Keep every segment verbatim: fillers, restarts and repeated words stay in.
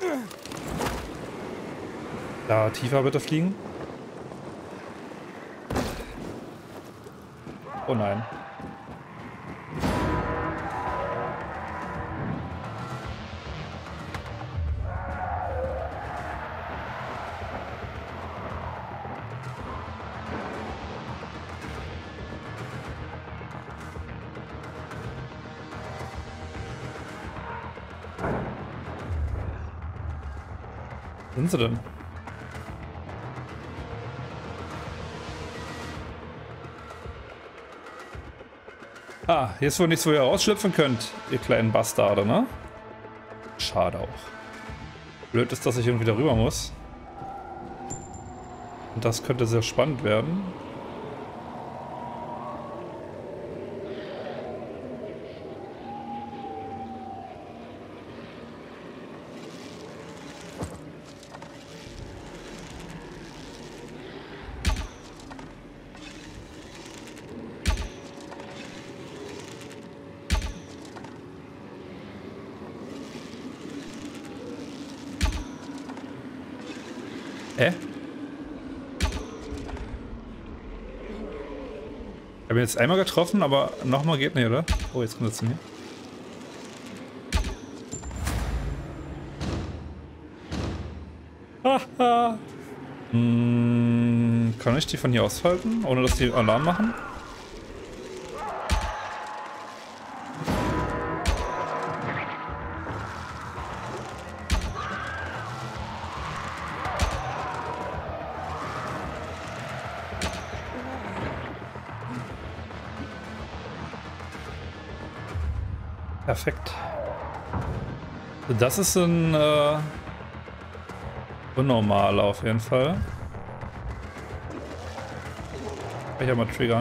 Da tiefer bitte fliegen. Oh nein. Wo sind sie denn? Ah, hier ist wohl nichts, wo ihr rausschlüpfen könnt, ihr kleinen Bastarde, ne? Schade auch. Blöd ist, dass ich irgendwie darüber muss. Und das könnte sehr spannend werden. Hä? Ich habe jetzt einmal getroffen, aber nochmal geht nicht, oder? Oh, jetzt kommt er zu mir. Haha. hm, kann ich die von hier aushalten, ohne dass die Alarm machen? Perfekt. Das ist ein äh, unnormal auf jeden Fall. Kann ich ja mal triggern.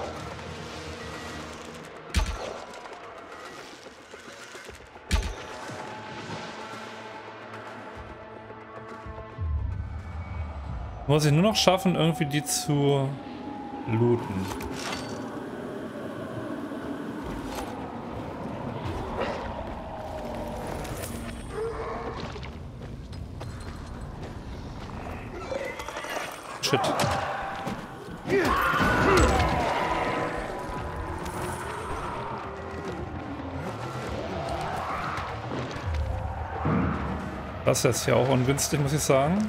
Muss ich nur noch schaffen, irgendwie die zu looten. Shit. Das ist jetzt hier auch ungünstig, muss ich sagen.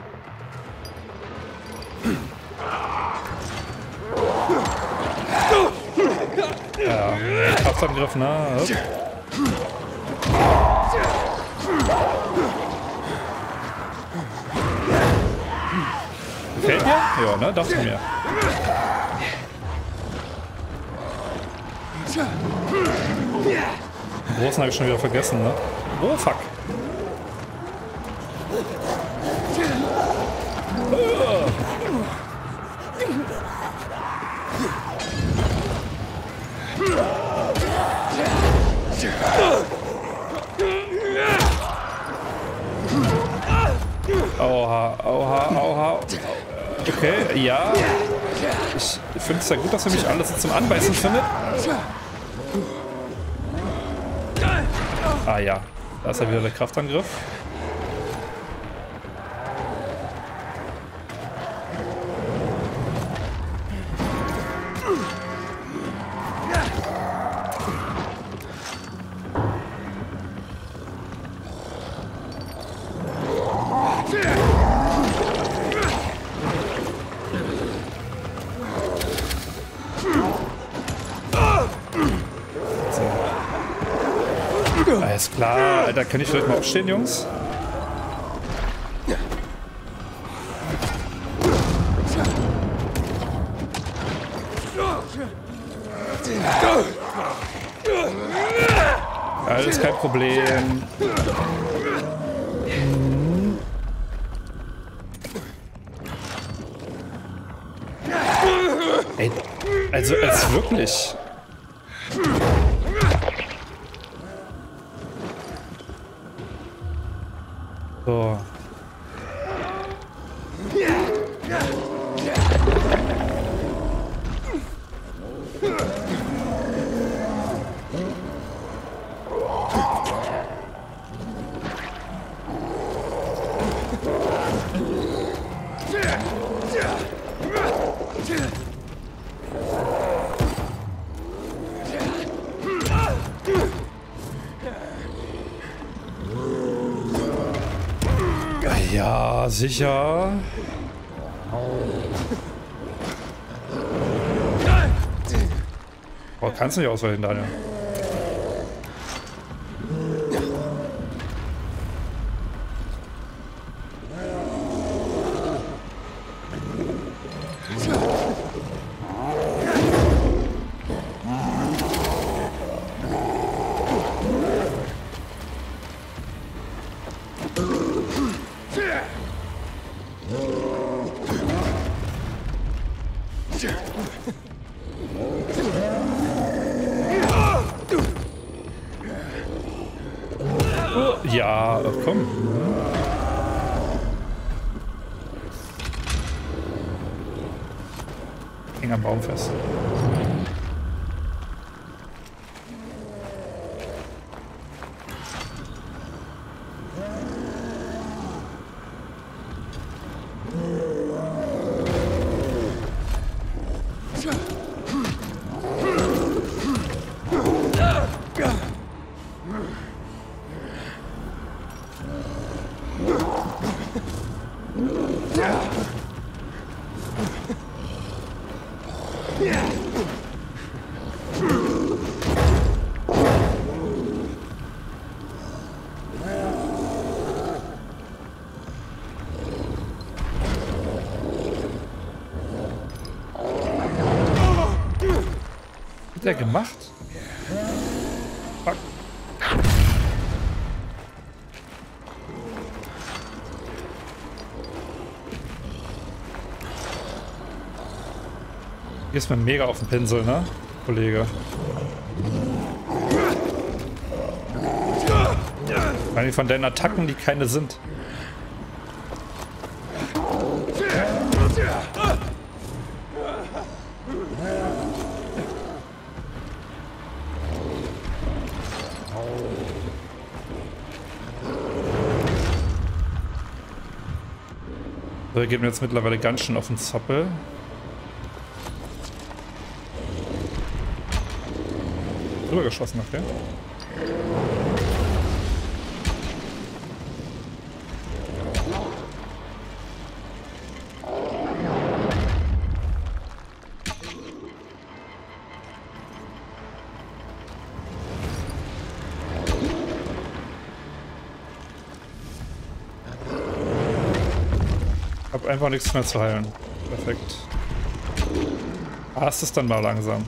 Ja, Kraftangriff, ne? Gefällt mir? Ja, ne? Dachte mir. Den großen habe ich schon wieder vergessen, ne? Oh, fuck. Oha, oha, oha. Okay, ja. Ich finde es ja gut, dass er mich alles zum Anbeißen findet. Ah ja, da ist ja wieder der Kraftangriff. Alles klar, Alter, kann ich vielleicht mal aufstehen, Jungs? Alles kein Problem. Mhm. Ey, also es ist wirklich. So. Ja, sicher. Oh, kannst du nicht ausweichen, Daniel. Ja, komm. Häng am Baum fest. Was hat der gemacht? Fuck. Gehst mir mega auf den Pinsel, ne, Kollege? Eigentlich von deinen Attacken, die keine sind. So, wir geben jetzt mittlerweile ganz schön auf den Zappel. Drüber geschossen, okay. Hab einfach nichts mehr zu heilen. Perfekt. Hast es dann mal langsam.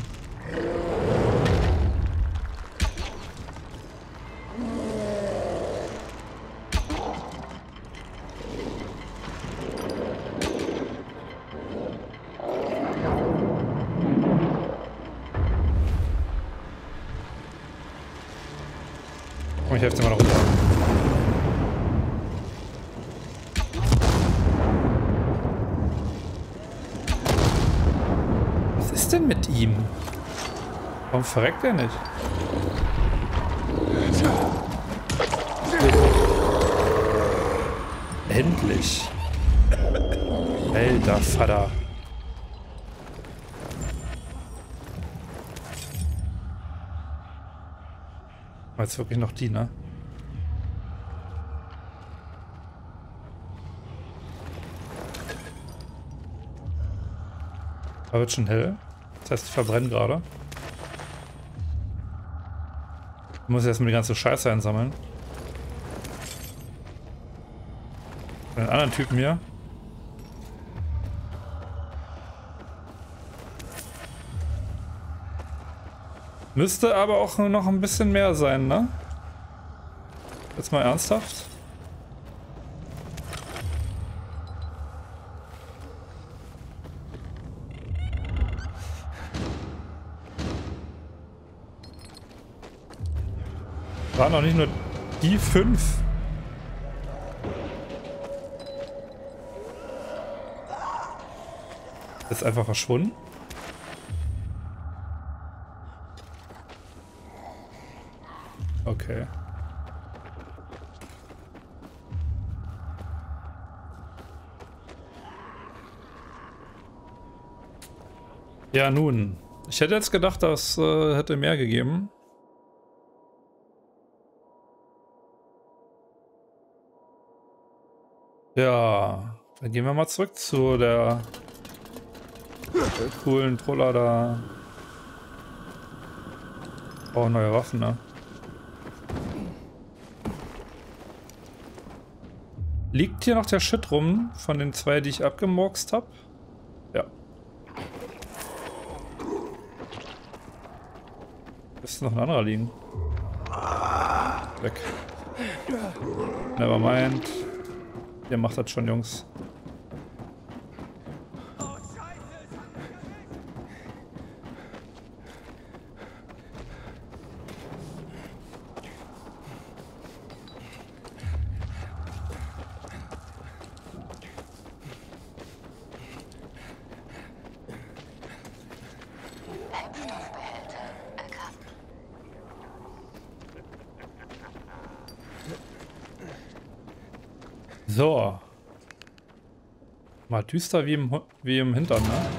Komm, ich helfe dir mal noch runter. Was ist denn mit ihm? Warum verreckt er nicht? Endlich. Alter Vater. Jetzt wirklich noch die, ne? Da wird schon hell. Das heißt, ich verbrenne gerade. Ich muss erstmal die ganze Scheiße einsammeln. Von den anderen Typen hier. Müsste aber auch noch ein bisschen mehr sein, ne? Jetzt mal ernsthaft. Waren noch nicht nur die fünf. Ist einfach verschwunden. Okay. Ja, nun. Ich hätte jetzt gedacht, das äh, hätte mehr gegeben. Ja, dann gehen wir mal zurück zu der, der coolen Troller da. Oh, neue Waffen, ne? Liegt hier noch der Shit rum von den zwei, die ich abgemurkst habe? Ja. Müsste noch ein anderer liegen. Weg. Nevermind. Ihr macht das schon, Jungs. So. Mal düster wie im, wie im Hintern, ne?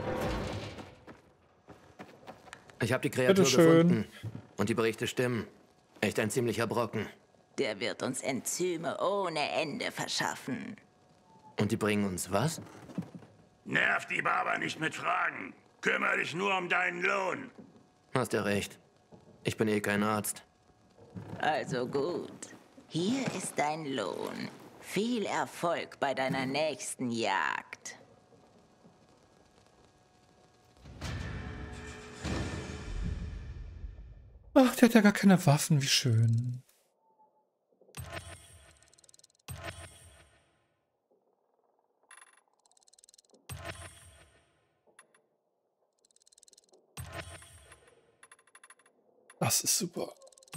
Ich habe die Kreatur Bitteschön. gefunden. Und die Berichte stimmen. Echt ein ziemlicher Brocken. Der wird uns Enzyme ohne Ende verschaffen. Und die bringen uns was? Nerv die Barber nicht mit Fragen. Kümmere dich nur um deinen Lohn. Hast ja recht. Ich bin eh kein Arzt. Also gut. Hier ist dein Lohn. Viel Erfolg bei deiner nächsten Jagd. Ach, der hat ja gar keine Waffen, wie schön. Das ist super.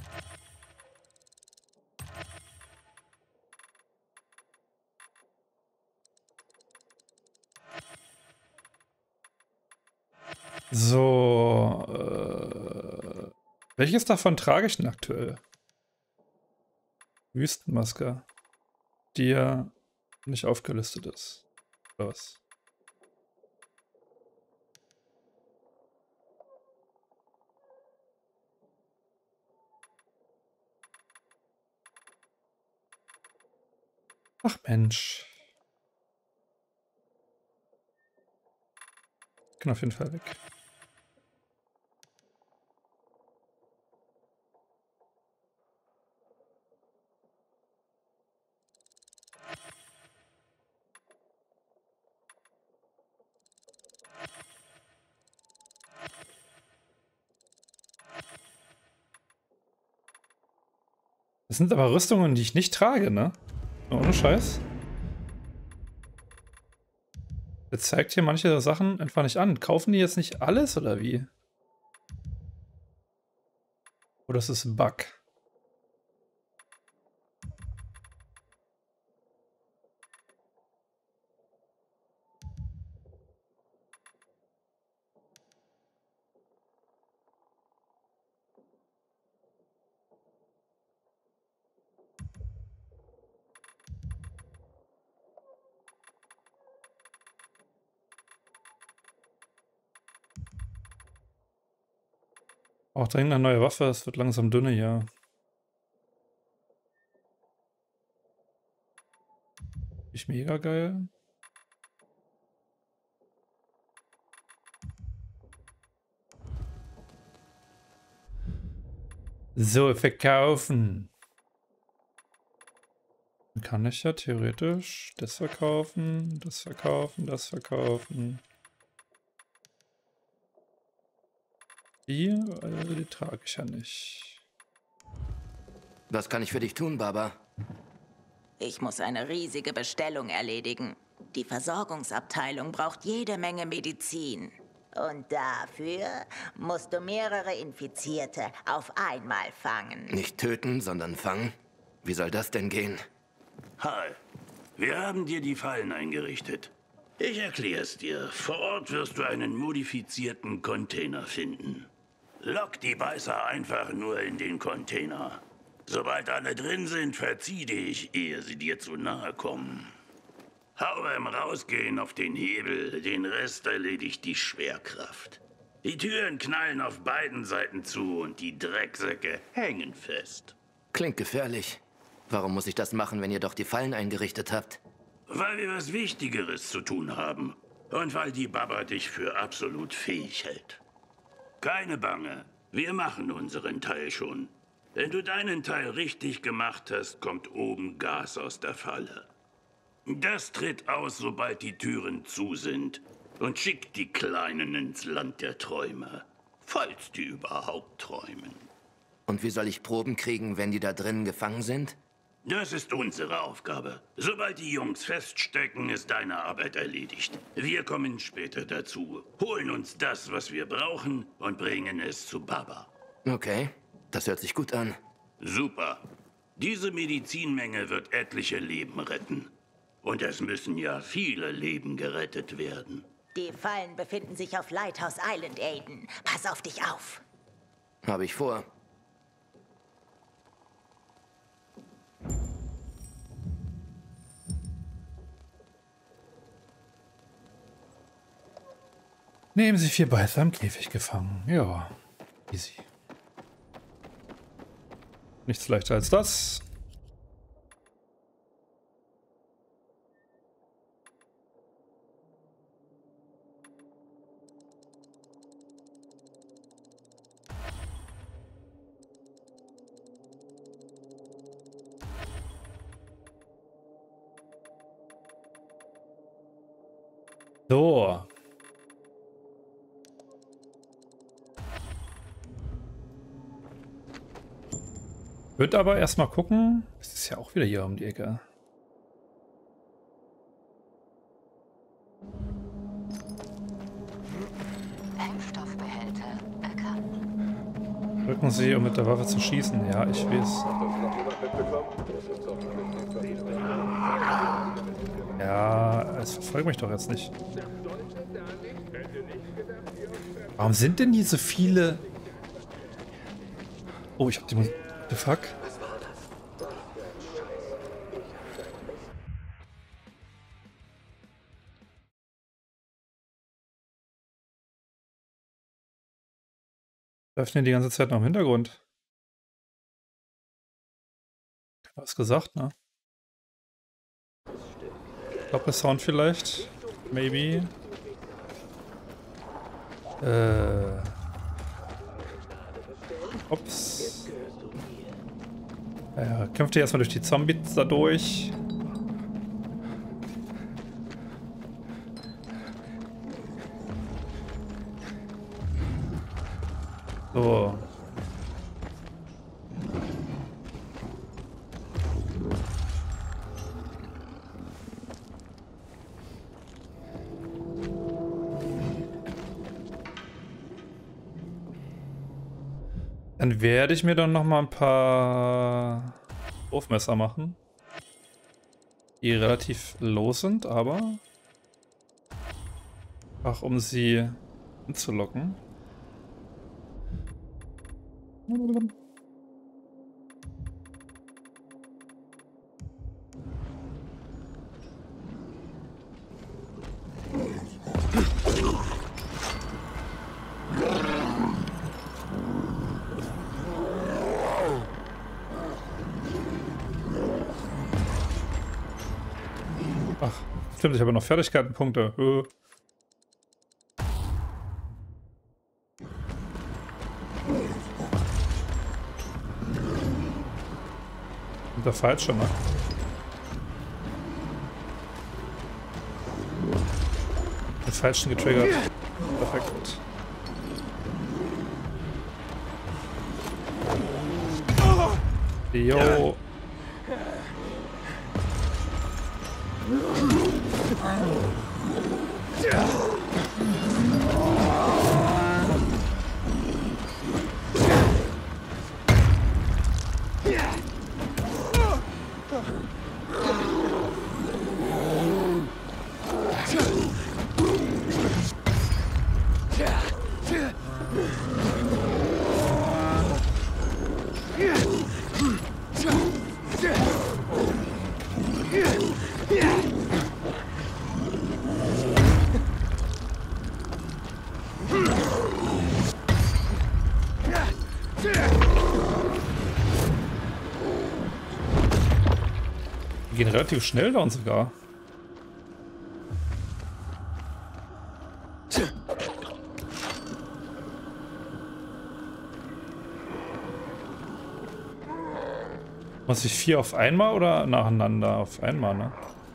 So, äh, welches davon trage ich denn aktuell? Wüstenmaske, die ja nicht aufgelistet ist. Oder was? Ach Mensch. Ich kann auf jeden Fall weg. Das sind aber Rüstungen, die ich nicht trage, ne? Ohne Scheiß. Jetzt zeigt hier manche Sachen einfach nicht an. Kaufen die jetzt nicht alles oder wie? Oder ist es ein Bug? Auch dringend eine neue Waffe, es wird langsam dünne hier. Ist mega geil. So, verkaufen. Dann kann ich ja theoretisch das verkaufen, das verkaufen, das verkaufen. Die, äh, die trage ich ja nicht. Was kann ich für dich tun, Baba? Ich muss eine riesige Bestellung erledigen. Die Versorgungsabteilung braucht jede Menge Medizin. Und dafür musst du mehrere Infizierte auf einmal fangen. Nicht töten, sondern fangen? Wie soll das denn gehen? Hal, wir haben dir die Fallen eingerichtet. Ich erkläre es dir. Vor Ort wirst du einen modifizierten Container finden. Lock die Beißer einfach nur in den Container. Sobald alle drin sind, verzieh dich, ehe sie dir zu nahe kommen. Hau beim Rausgehen auf den Hebel, den Rest erledigt die Schwerkraft. Die Türen knallen auf beiden Seiten zu und die Drecksäcke hängen fest. Klingt gefährlich. Warum muss ich das machen, wenn ihr doch die Fallen eingerichtet habt? Weil wir was Wichtigeres zu tun haben. Und weil die Baba dich für absolut fähig hält. Keine Bange, wir machen unseren Teil schon. Wenn du deinen Teil richtig gemacht hast, kommt oben Gas aus der Falle. Das tritt aus, sobald die Türen zu sind. Und schickt die Kleinen ins Land der Träume. Falls die überhaupt träumen. Und wie soll ich Proben kriegen, wenn die da drinnen gefangen sind? Das ist unsere Aufgabe. Sobald die Jungs feststecken, ist deine Arbeit erledigt. Wir kommen später dazu, holen uns das, was wir brauchen, und bringen es zu Baba. Okay, das hört sich gut an. Super. Diese Medizinmenge wird etliche Leben retten. Und es müssen ja viele Leben gerettet werden. Die Fallen befinden sich auf Lighthouse Island, Aiden. Pass auf dich auf. Habe ich vor. Nehmen Sie vier Beißer im Käfig gefangen. Ja, easy. Nichts leichter als das. So. Wird aber erstmal gucken. Es ist ja auch wieder hier um die Ecke. Impfstoffbehälter erkannt. Drücken Sie, um mit der Waffe zu schießen. Ja, ich weiß. Ja, es verfolgt mich doch jetzt nicht. Warum sind denn hier so viele... Oh, ich hab die Musik... The fuck? Läuft denn die ganze Zeit noch im Hintergrund? Was gesagt, ne? Doppelsound vielleicht? Maybe. Äh. Ups. Ja, kämpft ihr erstmal durch die Zombies da durch. So. Dann werde ich mir dann noch mal ein paar Wurfmesser machen, die relativ low sind, aber einfach um sie hinzulocken. Ach, stimmt, ich habe noch Fertigkeitenpunkte. Äh. Sind da falsch schon, ne? Den falschen getriggert. Perfekt. Jo. Die gehen relativ schnell down sogar. Muss ich vier auf einmal oder nacheinander? Auf einmal, ne?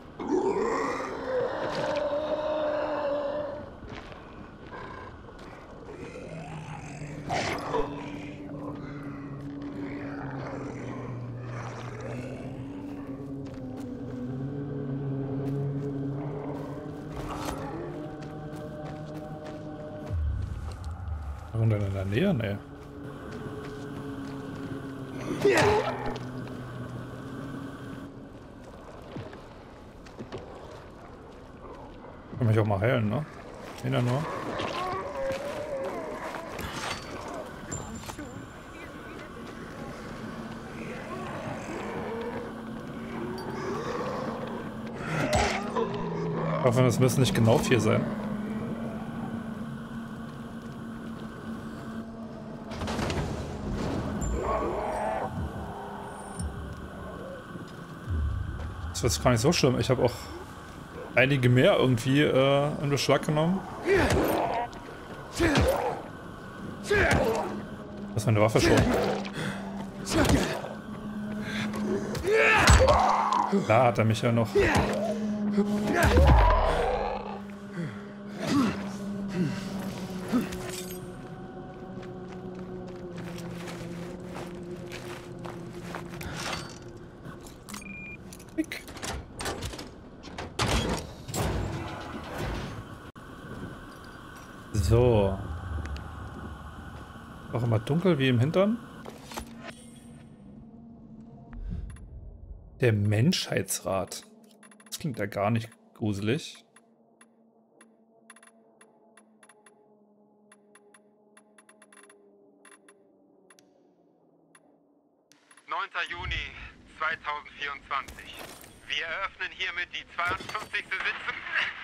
Und dann in der Nähe? Nee. Kann mich auch mal heilen, ne? Jeder nur. Ich hoffe, das müssen nicht genau vier sein. Das ist gar nicht so schlimm. Ich habe auch einige mehr irgendwie äh, in Beschlag genommen. Das ist meine Waffe schon. Da hat er mich ja noch. So. Auch immer dunkel wie im Hintern. Der Menschheitsrat. Das klingt ja gar nicht gruselig. neunter Juni zweitausendvierundzwanzig. Wir eröffnen hiermit die zweiundfünfzigste Sitzung.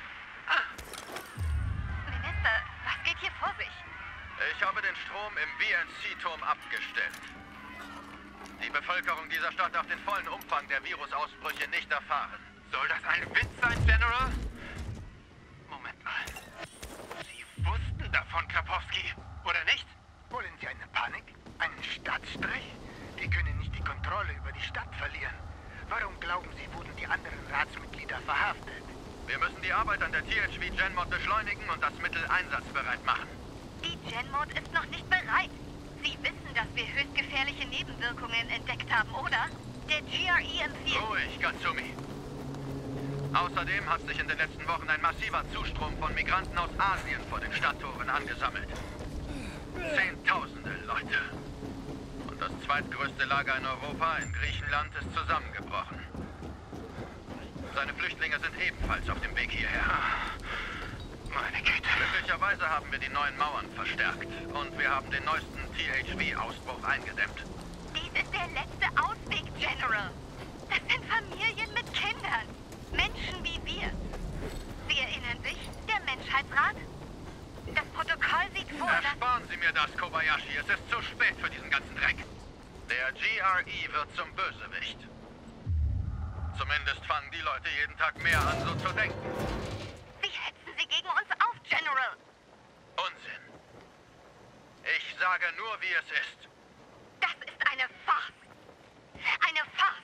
Minister, was geht hier vor sich? Ich habe den Strom im V N C-Turm abgestellt. Die Bevölkerung dieser Stadt darf den vollen Umfang der Virusausbrüche nicht erfahren. Soll das ein Witz sein, General? Moment mal. Sie wussten davon, Krapowski, oder nicht? Wollen Sie eine Panik? Einen Stadtstreich? Die können nicht die Kontrolle über die Stadt verlieren. Warum glauben Sie, wurden die anderen Ratsmitglieder verhaftet? Wir müssen die Arbeit an der T H V Genmod beschleunigen und das Mittel einsatzbereit machen. Die Genmod ist noch nicht bereit. Sie wissen, dass wir höchst gefährliche Nebenwirkungen entdeckt haben, oder? Der G R E empfiehlt... Ruhig, Gatsumi. Außerdem hat sich in den letzten Wochen ein massiver Zustrom von Migranten aus Asien vor den Stadttoren angesammelt. Zehntausende Leute. Und das zweitgrößte Lager in Europa, in Griechenland, ist zusammengebrochen. Seine Flüchtlinge sind ebenfalls auf dem Weg hierher. Meine Güte. Glücklicherweise haben wir die neuen Mauern verstärkt. Und wir haben den neuesten T H V-Ausbruch eingedämmt. Dies ist der letzte Ausweg, General. Das sind Familien mit Kindern. Menschen wie wir. Sie erinnern sich? Der Menschheitsrat? Das Protokoll sieht vor, dass... Ersparen Sie mir das, Kobayashi. Es ist zu spät für diesen ganzen Dreck. Der G R E wird zum Bösewicht. Zumindest fangen die Leute jeden Tag mehr an, so zu denken. Sie hetzen sie gegen uns auf, General. Unsinn. Ich sage nur, wie es ist. Das ist eine Farce. Eine Farce.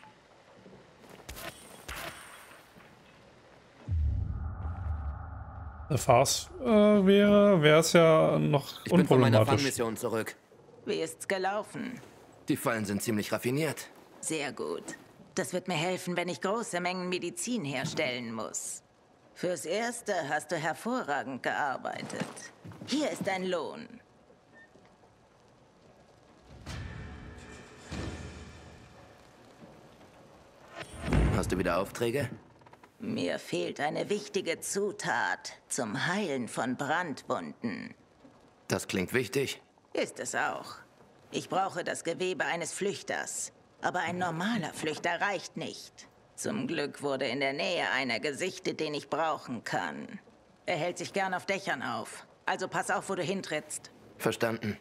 Eine Farce äh, wäre, wäre es ja noch Ich bin von meiner unproblematisch. Fangmission zurück. Wie ist's gelaufen? Die Fallen sind ziemlich raffiniert. Sehr gut. Das wird mir helfen, wenn ich große Mengen Medizin herstellen muss. Fürs Erste hast du hervorragend gearbeitet. Hier ist dein Lohn. Hast du wieder Aufträge? Mir fehlt eine wichtige Zutat zum Heilen von Brandwunden. Das klingt wichtig. Ist es auch. Ich brauche das Gewebe eines Flüchters. Aber ein normaler Flüchter reicht nicht. Zum Glück wurde in der Nähe einer gesichtet, den ich brauchen kann. Er hält sich gern auf Dächern auf. Also pass auf, wo du hintrittst. Verstanden.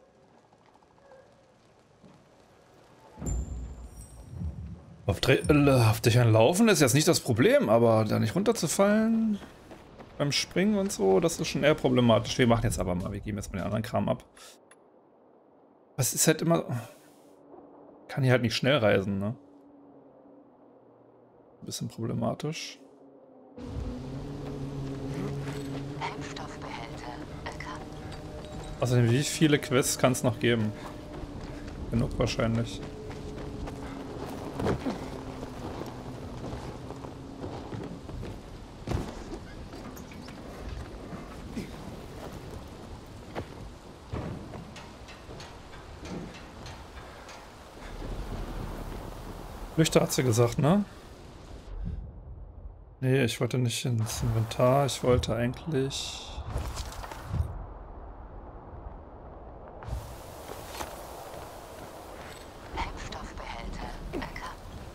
Auf, Dre auf Dächern laufen ist jetzt nicht das Problem, aber da nicht runterzufallen beim Springen und so, das ist schon eher problematisch. Wir machen jetzt aber mal, wir geben jetzt mal den anderen Kram ab. Was ist halt immer... Kann hier halt nicht schnell reisen, ne? Ein bisschen problematisch. Impfstoffbehälter erkannt. Außerdem, wie viele Quests kann es noch geben? Genug wahrscheinlich. Flüchter hat sie gesagt, ne? Nee, ich wollte nicht ins Inventar, ich wollte eigentlich... Impfstoffbehälter erkannt.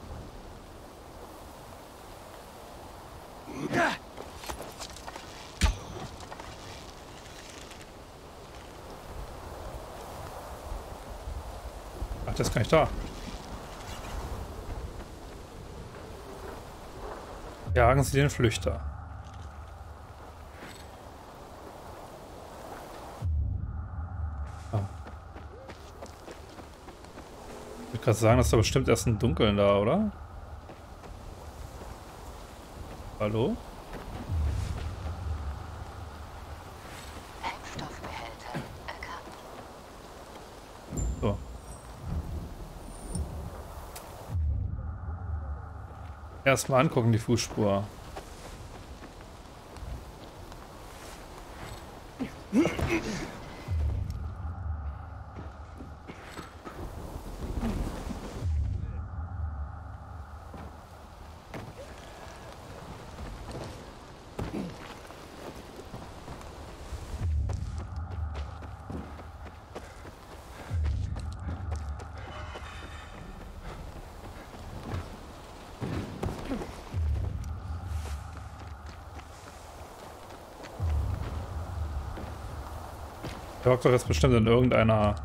Ach, das ist gar nicht da. Jagen Sie den Flüchter. Oh. Ich würde gerade sagen, das ist doch bestimmt erst ein Dunkeln da, oder? Hallo? Impfstoffbehälter erkannt. So. Erstmal angucken, die Fußspur. Der hockt doch jetzt bestimmt in irgendeiner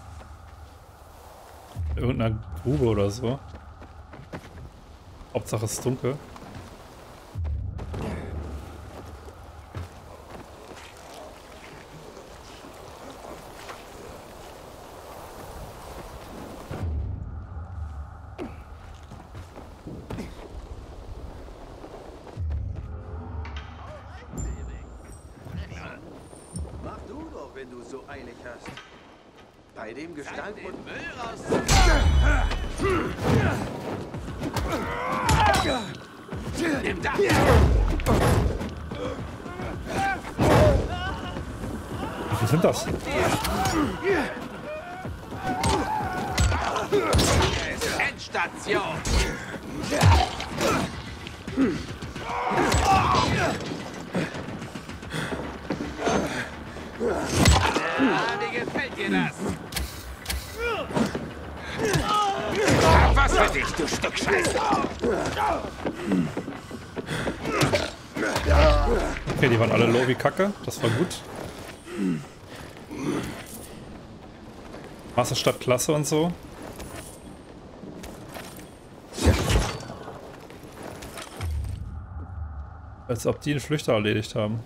irgendeiner Grube oder so. Hauptsache es ist dunkel. Mach du doch, wenn du so eilig hast. Bei dem Gestank und Müll raus. Nimm das! Wie viel sind das? Endstation! Ah, wie gefällt dir das? Hab was für dich, du Stück Scheiße! Okay, die waren alle low wie Kacke. Das war gut. Masse statt Klasse und so. Als ob die einen Flüchter erledigt haben.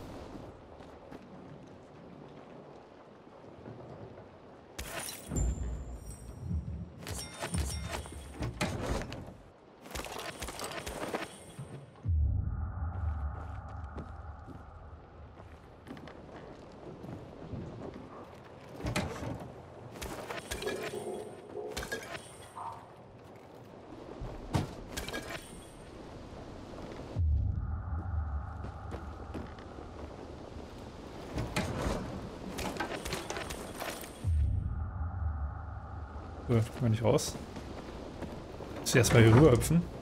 Können wir nicht raus? Muss ich erstmal hier rüber hüpfen.